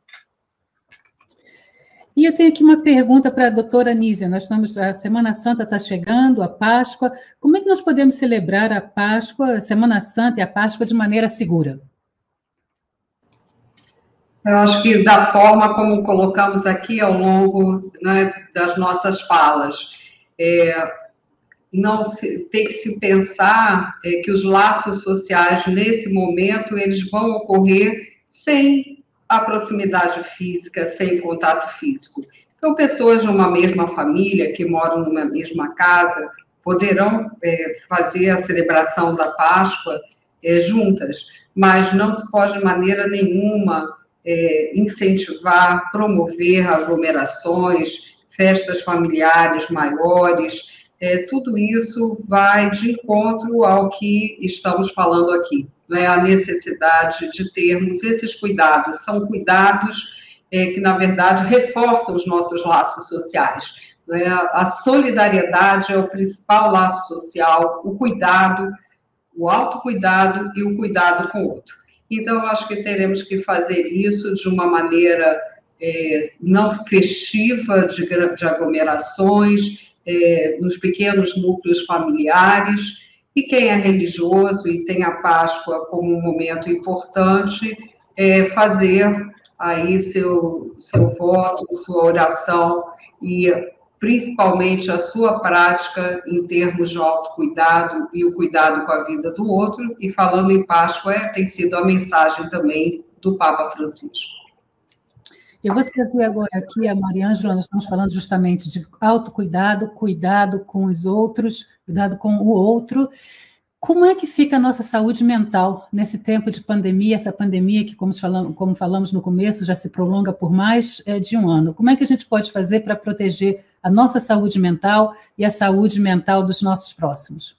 E eu tenho aqui uma pergunta para a doutora Anísia. Nós estamos, a Semana Santa está chegando, a Páscoa. Como é que nós podemos celebrar a Páscoa, a Semana Santa e a Páscoa de maneira segura? Eu acho que da forma como colocamos aqui ao longo, né, das nossas falas, é, não se, tem que se pensar é, que os laços sociais, nesse momento, eles vão ocorrer sem a proximidade física, sem contato físico. Então, pessoas de uma mesma família, que moram numa mesma casa, poderão é, fazer a celebração da Páscoa é, juntas, mas não se pode, de maneira nenhuma, é, incentivar, promover aglomerações, festas familiares maiores. É, tudo isso vai de encontro ao que estamos falando aqui. Né, a necessidade de termos esses cuidados. São cuidados é, que, na verdade, reforçam os nossos laços sociais. Né? A solidariedade é o principal laço social, o cuidado, o autocuidado e o cuidado com o outro. Então, eu acho que teremos que fazer isso de uma maneira é, não festiva, de, de aglomerações, é, nos pequenos núcleos familiares. E quem é religioso e tem a Páscoa como um momento importante, é fazer aí seu, seu voto, sua oração e principalmente a sua prática em termos de autocuidado e o cuidado com a vida do outro. E falando em Páscoa, é, tem sido a mensagem também do Papa Francisco. Eu vou trazer agora aqui a Mariângela, nós estamos falando justamente de autocuidado, cuidado com os outros, cuidado com o outro. Como é que fica a nossa saúde mental nesse tempo de pandemia, essa pandemia que, como falamos, como falamos no começo, já se prolonga por mais é, de um ano? Como é que a gente pode fazer para proteger a nossa saúde mental e a saúde mental dos nossos próximos?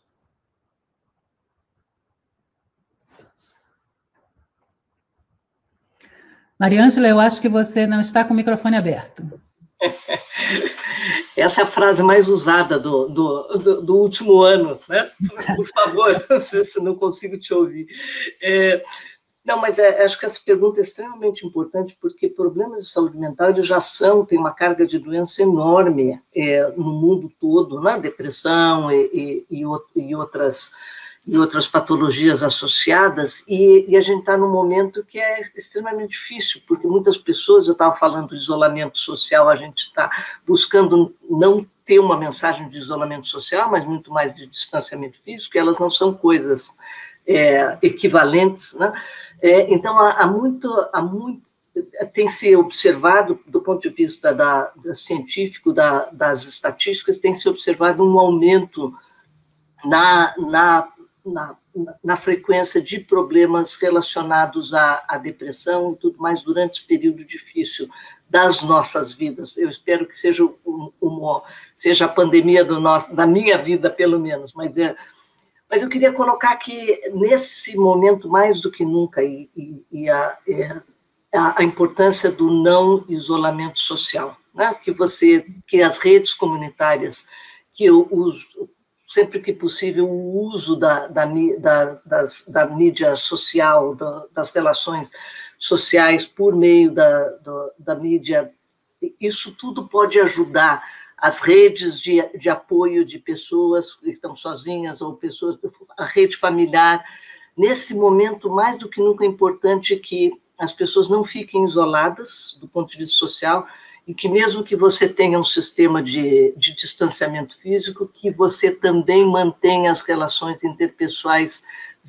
Mariângela, eu acho que você não está com o microfone aberto. Essa é a frase mais usada do, do, do, do último ano, né? Por favor, se não consigo te ouvir. É, Não, mas é, acho que essa pergunta é extremamente importante, porque problemas de saúde mental eles já são, tem uma carga de doença enorme é, no mundo todo, né? Depressão e, e, e, e, outras, e outras patologias associadas, e, e a gente está num momento que é extremamente difícil, porque muitas pessoas, eu estava falando de isolamento social, a gente está buscando não ter uma mensagem de isolamento social, mas muito mais de distanciamento físico, elas não são coisas é, equivalentes, né? É, então, há, há, muito, há muito, tem se observado, do ponto de vista da, da científico, da, das estatísticas, tem se observado um aumento na, na, na, na frequência de problemas relacionados à, à depressão e tudo mais durante esse período difícil das nossas vidas. Eu espero que seja, um, um, seja a pandemia do nosso, da minha vida, pelo menos, mas é... Mas eu queria colocar que, nesse momento, mais do que nunca, e, e, e a, a, a importância do não isolamento social, né? que, você, que as redes comunitárias, que eu uso, sempre que possível, o uso da, da, da, das, da mídia social, da, das relações sociais por meio da, da, da mídia, isso tudo pode ajudar as redes de, de apoio de pessoas que estão sozinhas, ou pessoas, a rede familiar. Nesse momento, mais do que nunca, é importante que as pessoas não fiquem isoladas do ponto de vista social, e que mesmo que você tenha um sistema de, de distanciamento físico, que você também mantenha as relações interpessoais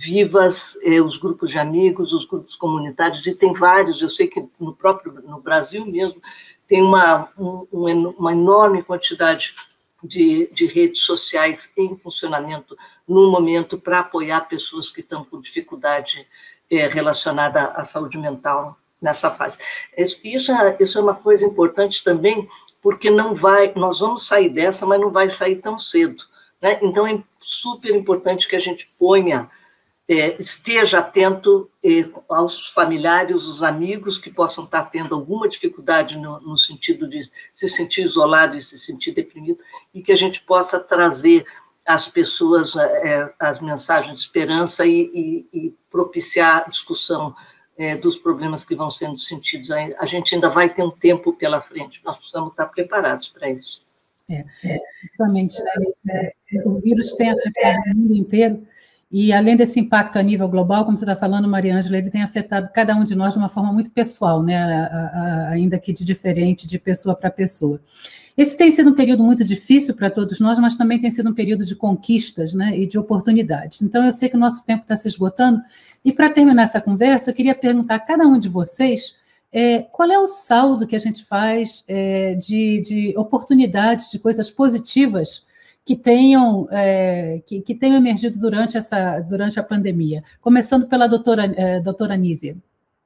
vivas, eh, os grupos de amigos, os grupos comunitários, e tem vários, eu sei que no próprio no Brasil mesmo, tem uma, um, uma enorme quantidade de, de redes sociais em funcionamento no momento para apoiar pessoas que estão com dificuldade é, relacionada à saúde mental nessa fase. Isso é, isso é uma coisa importante também, porque não vai, nós vamos sair dessa, mas não vai sair tão cedo, né? Então é super importante que a gente ponha, É, esteja atento eh, aos familiares, os amigos que possam estar tendo alguma dificuldade no, no sentido de se sentir isolado e se sentir deprimido, e que a gente possa trazer às pessoas eh, as mensagens de esperança e, e, e propiciar a discussão eh, dos problemas que vão sendo sentidos. A gente ainda vai ter um tempo pela frente, nós precisamos estar preparados para isso. É, é, justamente, né? O vírus tem afetado o mundo inteiro. E, além desse impacto a nível global, como você está falando, Maria Ângela, ele tem afetado cada um de nós de uma forma muito pessoal, né? A, a, ainda que de diferente, de pessoa para pessoa. Esse tem sido um período muito difícil para todos nós, mas também tem sido um período de conquistas, né? E de oportunidades. Então, eu sei que o nosso tempo está se esgotando, e para terminar essa conversa, eu queria perguntar a cada um de vocês é, qual é o saldo que a gente faz é, de, de oportunidades, de coisas positivas que tenham, é, que, que tenham emergido durante, essa, durante a pandemia. Começando pela doutora, é, doutora Anísia.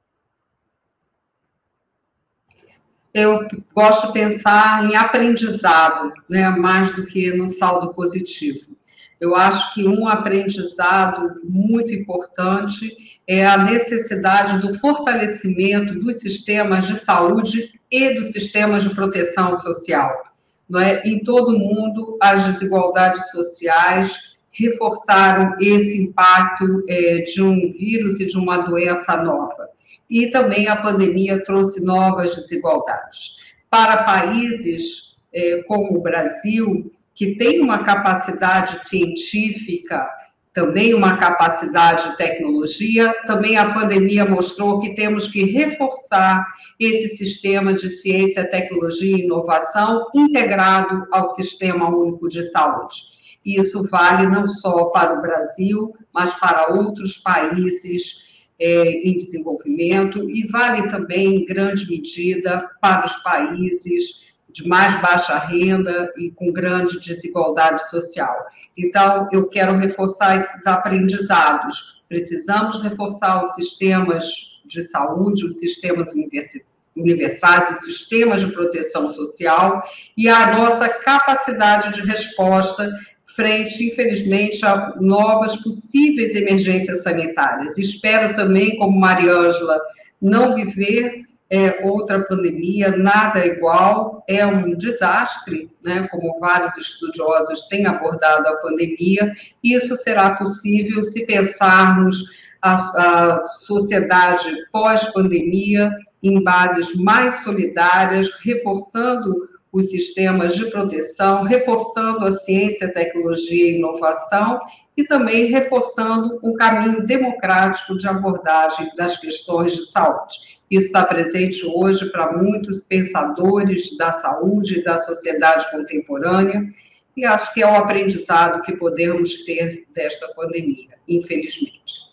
Eu gosto de pensar em aprendizado, né, mais do que no saldo positivo. Eu acho que um aprendizado muito importante é a necessidade do fortalecimento dos sistemas de saúde e dos sistemas de proteção social. Não é? Em todo o mundo, as desigualdades sociais reforçaram esse impacto é, de um vírus e de uma doença nova. E também a pandemia trouxe novas desigualdades. Para países é, como o Brasil, que tem uma capacidade científica, também uma capacidade de tecnologia, também a pandemia mostrou que temos que reforçar esse sistema de ciência, tecnologia e inovação integrado ao Sistema Único de Saúde. E isso vale não só para o Brasil, mas para outros países é, em desenvolvimento, e vale também, em grande medida, para os países de mais baixa renda e com grande desigualdade social. Então, eu quero reforçar esses aprendizados. Precisamos reforçar os sistemas de saúde, os sistemas universais, os sistemas de proteção social e a nossa capacidade de resposta frente, infelizmente, a novas possíveis emergências sanitárias. Espero também, como Maria Ângela, não viver É, outra pandemia, nada igual, é um desastre, né, como vários estudiosos têm abordado a pandemia, e isso será possível se pensarmos a, a sociedade pós-pandemia em bases mais solidárias, reforçando os sistemas de proteção, reforçando a ciência, tecnologia e inovação e também reforçando um caminho democrático de abordagem das questões de saúde. Isso está presente hoje para muitos pensadores da saúde e da sociedade contemporânea, e acho que é o aprendizado que podemos ter desta pandemia, infelizmente.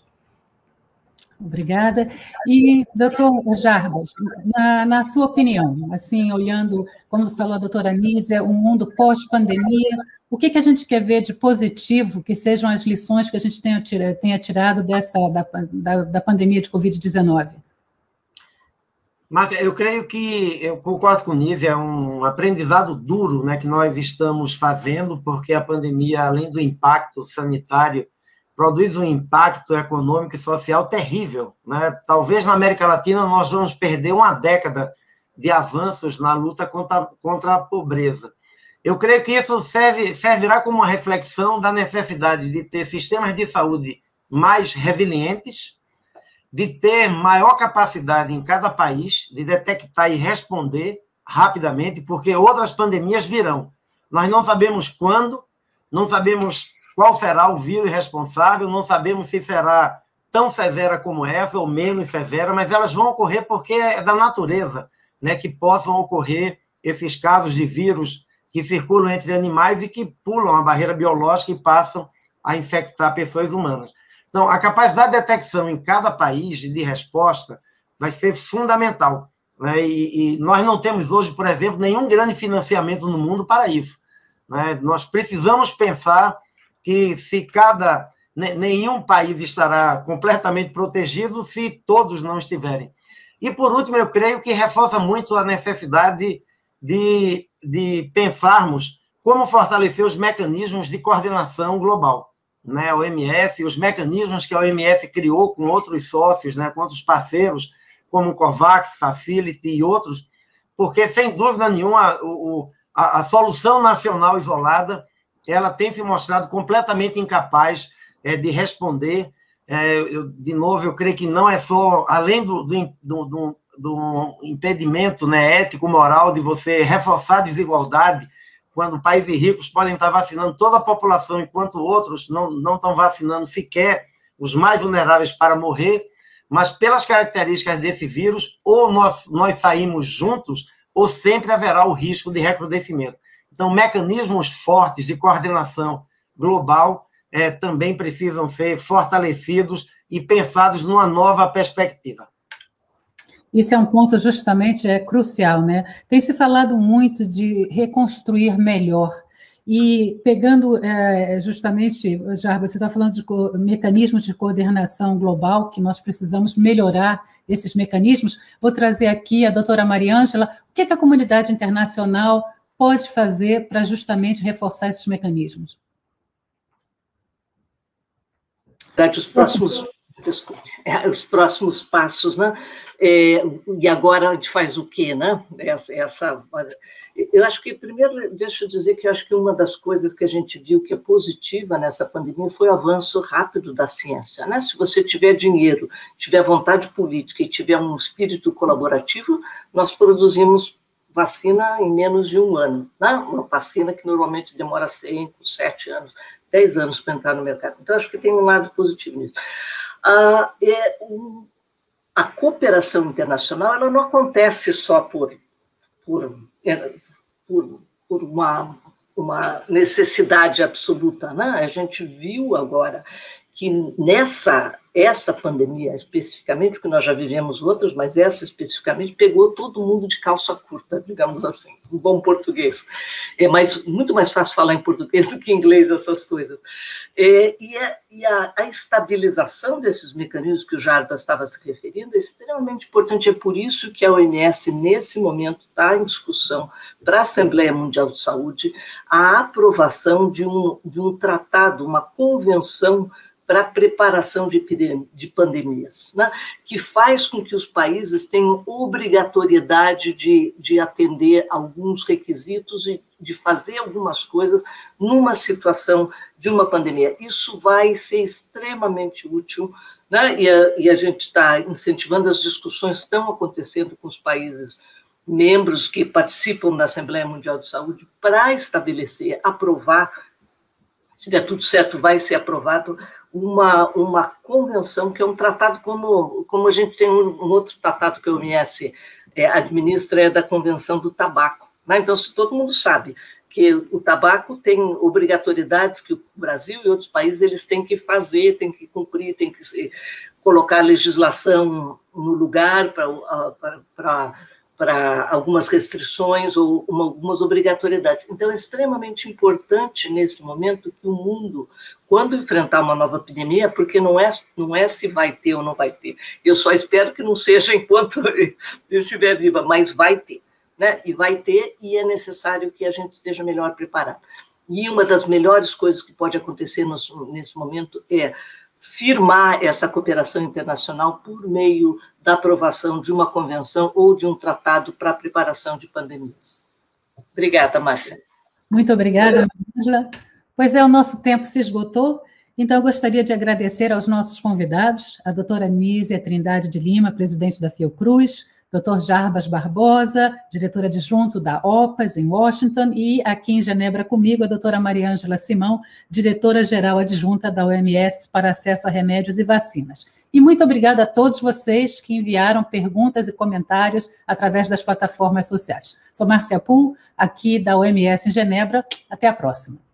Obrigada. E, doutor Jarbas, na, na sua opinião, assim, olhando, como falou a doutora Anísia, o mundo pós-pandemia, o que, que a gente quer ver de positivo, que sejam as lições que a gente tenha, tenha tirado dessa, da, da, da pandemia de covid dezenove? Mas eu creio que, eu concordo com o Nízia, é um aprendizado duro, né, que nós estamos fazendo, porque a pandemia, além do impacto sanitário, produz um impacto econômico e social terrível, né? Talvez na América Latina nós vamos perder uma década de avanços na luta contra, contra a pobreza. Eu creio que isso serve, servirá como uma reflexão da necessidade de ter sistemas de saúde mais resilientes, de ter maior capacidade em cada país de detectar e responder rapidamente, porque outras pandemias virão. Nós não sabemos quando, não sabemos qual será o vírus responsável, não sabemos se será tão severa como essa ou menos severa, mas elas vão ocorrer porque é da natureza, né, que possam ocorrer esses casos de vírus que circulam entre animais e que pulam a barreira biológica e passam a infectar pessoas humanas. Então, a capacidade de detecção em cada país de resposta vai ser fundamental, né? E, e nós não temos hoje, por exemplo, nenhum grande financiamento no mundo para isso, né? Nós precisamos pensar que se cada nenhum país estará completamente protegido se todos não estiverem. E, por último, eu creio que reforça muito a necessidade de, de pensarmos como fortalecer os mecanismos de coordenação global, né? A O M S, os mecanismos que a O M S criou com outros sócios, né, com outros parceiros, como o COVAX, Facility e outros, porque, sem dúvida nenhuma, o, a, a solução nacional isolada ela tem se mostrado completamente incapaz é, de responder. É, eu, de novo, eu creio que não é só, além do, do, do, do impedimento, né, ético-moral de você reforçar a desigualdade, quando países ricos podem estar vacinando toda a população, enquanto outros não, não estão vacinando sequer os mais vulneráveis para morrer, mas pelas características desse vírus, ou nós, nós saímos juntos, ou sempre haverá o risco de recrudescimento. Então, mecanismos fortes de coordenação global é, também precisam ser fortalecidos e pensados numa nova perspectiva. Isso é um ponto justamente é, crucial, né? Tem se falado muito de reconstruir melhor. E pegando é, justamente, Jarbas, você está falando de mecanismos de coordenação global, que nós precisamos melhorar esses mecanismos. Vou trazer aqui a doutora Mariângela. O que, é que a comunidade internacional pode fazer para justamente reforçar esses mecanismos? Os próximos, desculpe, os próximos passos, né? É, e agora a gente faz o quê, né? Essa, essa, eu acho que, primeiro, deixa eu dizer que eu acho que uma das coisas que a gente viu que é positiva nessa pandemia foi o avanço rápido da ciência, né? Se você tiver dinheiro, tiver vontade política e tiver um espírito colaborativo, nós produzimos vacina em menos de um ano, né? Uma vacina que normalmente demora cinco, sete anos, dez anos para entrar no mercado. Então, acho que tem um lado positivo nisso. Ah, é, um, a cooperação internacional ela não acontece só por, por, por, por uma, uma necessidade absoluta, né? A gente viu agora que nessa essa pandemia especificamente, porque nós já vivemos outras, mas essa especificamente pegou todo mundo de calça curta, digamos assim, um bom português. É mais, muito mais fácil falar em português do que em inglês essas coisas. É, e a, e a, a estabilização desses mecanismos que o Jarbas estava se referindo é extremamente importante. É por isso que a O M S, nesse momento, está em discussão para a Assembleia Mundial de Saúde a aprovação de um, de um tratado, uma convenção para a preparação de, de pandemias, né? Que faz com que os países tenham obrigatoriedade de, de atender alguns requisitos e de fazer algumas coisas numa situação de uma pandemia. Isso vai ser extremamente útil né? E a, e a gente está incentivando, as discussões estão acontecendo com os países membros que participam da Assembleia Mundial de Saúde para estabelecer, aprovar, se der tudo certo, vai ser aprovado uma, uma convenção, que é um tratado como, como a gente tem um, um outro tratado que a O M S é, administra, é da Convenção do Tabaco. Né? Então, se todo mundo sabe que o tabaco tem obrigatoriedades que o Brasil e outros países eles têm que fazer, têm que cumprir, têm que colocar a legislação no lugar para... para para algumas restrições ou uma, algumas obrigatoriedades. Então, é extremamente importante, nesse momento, que o mundo, quando enfrentar uma nova epidemia, porque não é, não é se vai ter ou não vai ter, eu só espero que não seja enquanto eu estiver viva, mas vai ter, né? E vai ter, e é necessário que a gente esteja melhor preparado. E uma das melhores coisas que pode acontecer nesse momento é firmar essa cooperação internacional por meio da aprovação de uma convenção ou de um tratado para a preparação de pandemias. Obrigada, Márcia. Muito obrigada, Ângela. Pois é, o nosso tempo se esgotou, então eu gostaria de agradecer aos nossos convidados, a doutora Nízia Trindade de Lima, presidente da Fiocruz, doutor Jarbas Barbosa, diretora adjunto da O P A S, em Washington, e aqui em Genebra comigo, a doutora Maria Ângela Simão, diretora-geral adjunta da O M S para acesso a remédios e vacinas. E muito obrigada a todos vocês que enviaram perguntas e comentários através das plataformas sociais. Sou Márcia Pool, aqui da O M S em Genebra. Até a próxima.